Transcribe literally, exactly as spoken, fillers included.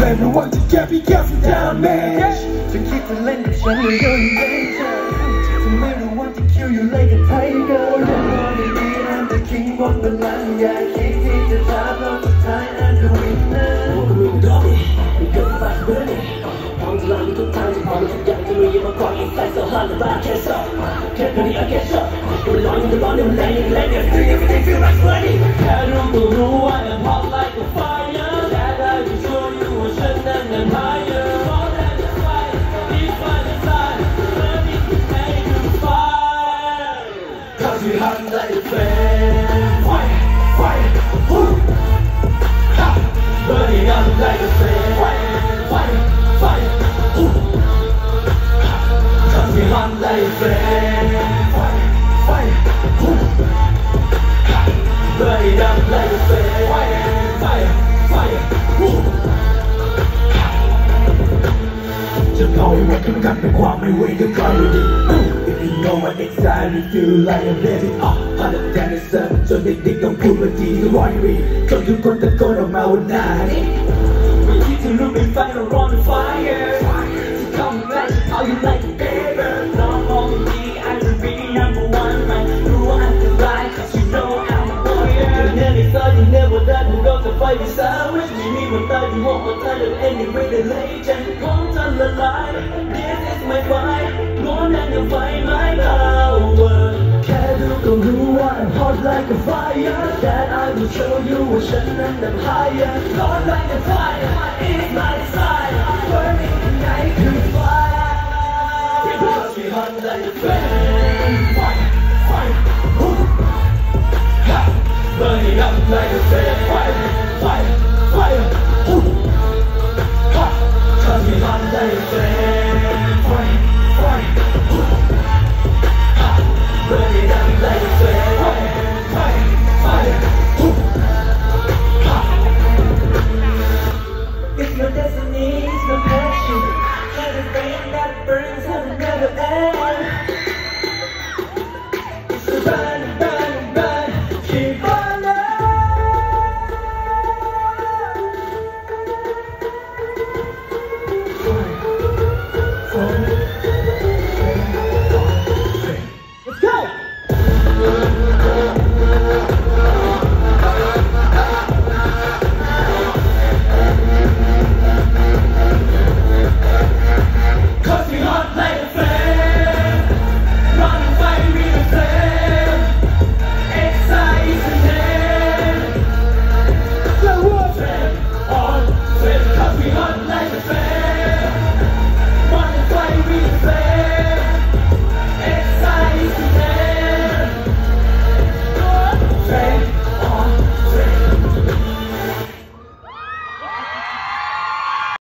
everyone just can't be careful damage. To keep the land of sun, you're in danger. To make the one to kill you like a tiger. I'm the king of the land, yeah, keep it the top of the time and the winner. Welcome to the doggy, because the fast burning. On the line, took time to follow the young to me, my car is fast so hard, but I can't stop. Can't believe I can't stop. Go along, go along, I'm laying, laying, doing everything feel like money. I don't know why I'm hot like a fire. That I will show you a shit and higher. More than the fire, deep by the side, burning to make you fire. Cause we hunt like a flame. Fire, fire, woo. Ha! Burning up like a flame. Fire, fire, fire, woo. Ha! Cause we hunt like a flame. Fire, fire, woo. Ha! Burning up like a flame. Fire, fire, fire, woo. จะพอให้วันขึ้นกันเป็นความไม่เว้นก็คอยดูดี If you know my next time you feel like I'm ready อ่ะพันธุ์แดนเซอร์จนเด็กๆต้องพูดว่าดีก็ร้อยรีจนทุกคนตะโกนออกมาว่าหน้านี้ไม่คิดจะรู้เป็นไฟเราร้อนเป็น fire จะเข้ามาแม่จะเอาอยู่ like a baby น้องมองดี I will be number one ไม่รู้ว่าอันตราย cause you know I'm a warrior you never thought you never done มึงก็จะไฟไปซะไม่มีมีมันตายที่ห้องมันตายแล้ว anyway the legend ของฉันละลาย this is my fight ร้อนแรงกับไฟ my power แค่ดูก็รู้ว่า I'm hot like a fire that I will show you ว่าฉันนั้นนั้น higher ร้อน like a fire it's my desire burning ข้างในคือไฟ because we hot like a flame fire fire burning up like a flame